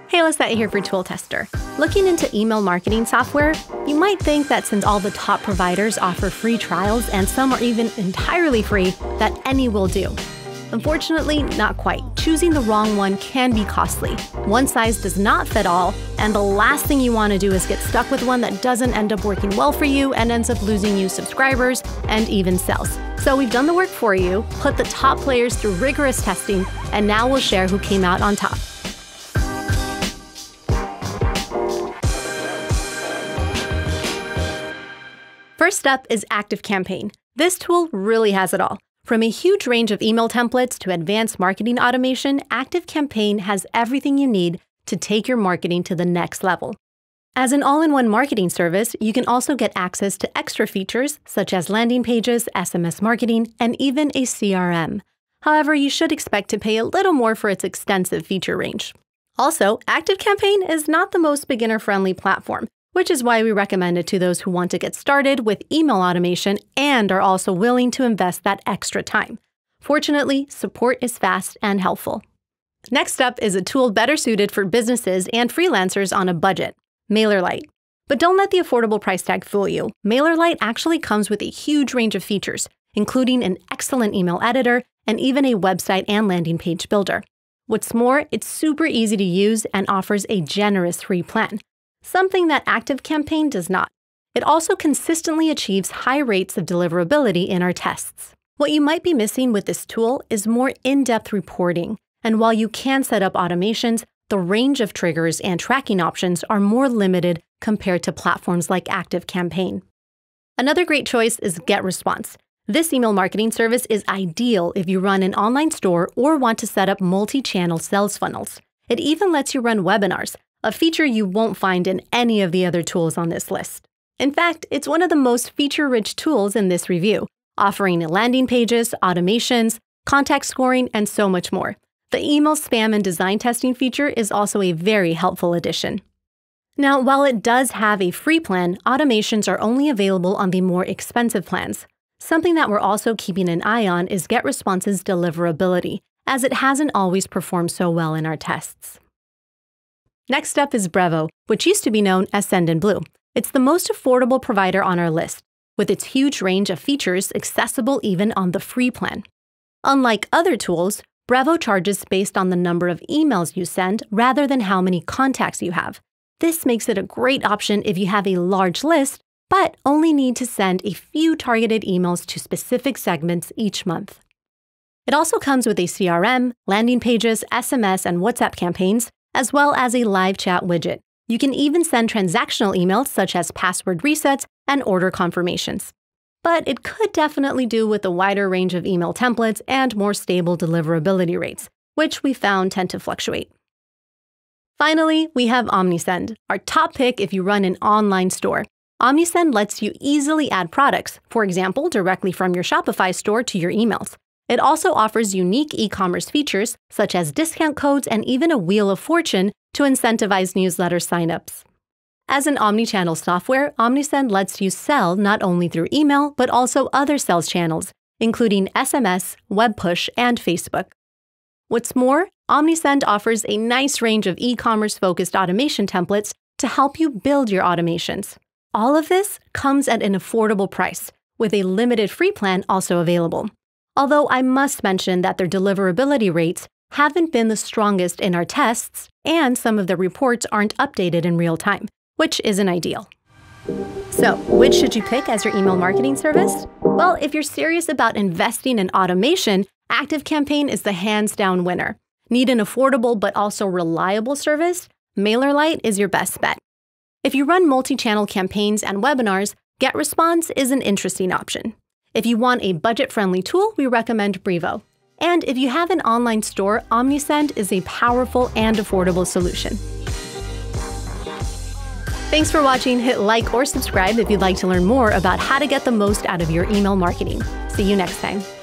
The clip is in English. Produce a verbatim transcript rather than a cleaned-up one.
Hey, Lisette here for Tool Tester. Looking into email marketing software, you might think that since all the top providers offer free trials and some are even entirely free, that any will do. Unfortunately, not quite. Choosing the wrong one can be costly. One size does not fit all, and the last thing you want to do is get stuck with one that doesn't end up working well for you and ends up losing you subscribers and even sales. So we've done the work for you, put the top players through rigorous testing, and now we'll share who came out on top. First up is ActiveCampaign. This tool really has it all. From a huge range of email templates to advanced marketing automation, ActiveCampaign has everything you need to take your marketing to the next level. As an all-in-one marketing service, you can also get access to extra features such as landing pages, S M S marketing, and even a C R M. However, you should expect to pay a little more for its extensive feature range. Also, ActiveCampaign is not the most beginner-friendly platform, which is why we recommend it to those who want to get started with email automation and are also willing to invest that extra time. Fortunately, support is fast and helpful. Next up is a tool better suited for businesses and freelancers on a budget, Mailerlite. But don't let the affordable price tag fool you. Mailerlite actually comes with a huge range of features, including an excellent email editor and even a website and landing page builder. What's more, it's super easy to use and offers a generous free plan, something that ActiveCampaign does not. It also consistently achieves high rates of deliverability in our tests. What you might be missing with this tool is more in-depth reporting, and while you can set up automations, the range of triggers and tracking options are more limited compared to platforms like ActiveCampaign. Another great choice is GetResponse. This email marketing service is ideal if you run an online store or want to set up multi-channel sales funnels. It even lets you run webinars, a feature you won't find in any of the other tools on this list. In fact, it's one of the most feature-rich tools in this review, offering landing pages, automations, contact scoring, and so much more. The email spam and design testing feature is also a very helpful addition. Now, while it does have a free plan, automations are only available on the more expensive plans. Something that we're also keeping an eye on is GetResponse's deliverability, as it hasn't always performed so well in our tests. Next up is Brevo, which used to be known as Sendinblue. It's the most affordable provider on our list, with its huge range of features accessible even on the free plan. Unlike other tools, Brevo charges based on the number of emails you send rather than how many contacts you have. This makes it a great option if you have a large list, but only need to send a few targeted emails to specific segments each month. It also comes with a C R M, landing pages, S M S, and WhatsApp campaigns, as well as a live chat widget. You can even send transactional emails such as password resets and order confirmations. But it could definitely do with a wider range of email templates and more stable deliverability rates, which we found tend to fluctuate. Finally, we have Omnisend, our top pick if you run an online store. Omnisend lets you easily add products, for example, directly from your Shopify store to your emails. It also offers unique e-commerce features, such as discount codes and even a Wheel of Fortune to incentivize newsletter signups. As an omnichannel software, Omnisend lets you sell not only through email, but also other sales channels, including S M S, web push, and Facebook. What's more, Omnisend offers a nice range of e-commerce-focused automation templates to help you build your automations. All of this comes at an affordable price, with a limited free plan also available. Although I must mention that their deliverability rates haven't been the strongest in our tests, and some of the reports aren't updated in real time, which isn't ideal. So, which should you pick as your email marketing service? Well, if you're serious about investing in automation, ActiveCampaign is the hands-down winner. Need an affordable but also reliable service? Mailerlite is your best bet. If you run multi-channel campaigns and webinars, GetResponse is an interesting option. If you want a budget-friendly tool, we recommend Brevo. And if you have an online store, Omnisend is a powerful and affordable solution. Thanks for watching. Hit like or subscribe if you'd like to learn more about how to get the most out of your email marketing. See you next time.